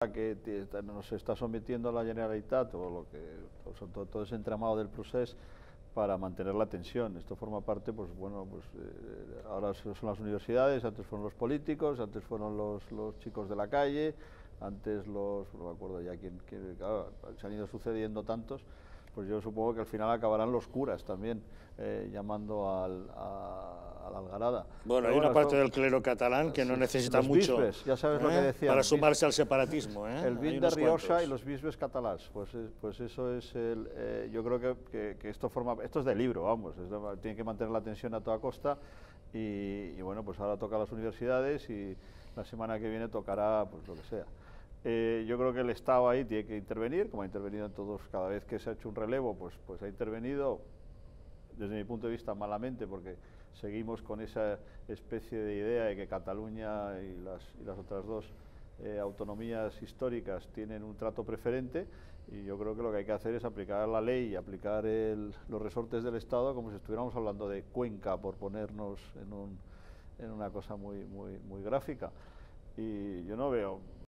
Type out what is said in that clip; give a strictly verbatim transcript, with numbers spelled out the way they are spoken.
que nos está sometiendo a la Generalitat o lo que son todo, todo ese entramado del proceso para mantener la tensión. Esto forma parte, pues bueno, pues eh, ahora son las universidades, antes fueron los políticos, antes fueron los, los chicos de la calle, antes los, no me acuerdo ya quién, quién claro, se han ido sucediendo tantos. Pues yo supongo que al final acabarán los curas también eh, llamando al, a, a la algarada. Bueno, Pero hay bueno, una parte esto, del clero catalán que no necesita los mucho bisbes, ya sabes ¿eh? lo que decían, para sumarse al separatismo. ¿eh? El vin Hay de unos Rioja cuantos. y los bisbes catalás, pues, pues eso es el, eh, yo creo que, que, que esto forma, esto es de libro, vamos, es de, tiene que mantener la tensión a toda costa y, y bueno, pues ahora toca a las universidades y la semana que viene tocará pues lo que sea. Eh, yo creo que el Estado ahí tiene que intervenir, como ha intervenido en todos, cada vez que se ha hecho un relevo, pues, pues ha intervenido, desde mi punto de vista, malamente, porque seguimos con esa especie de idea de que Cataluña y las, y las otras dos eh, autonomías históricas tienen un trato preferente, y yo creo que lo que hay que hacer es aplicar la ley y aplicar el, los resortes del Estado como si estuviéramos hablando de Cuenca, por ponernos en, un, en una cosa muy, muy, muy gráfica. Y yo no veo...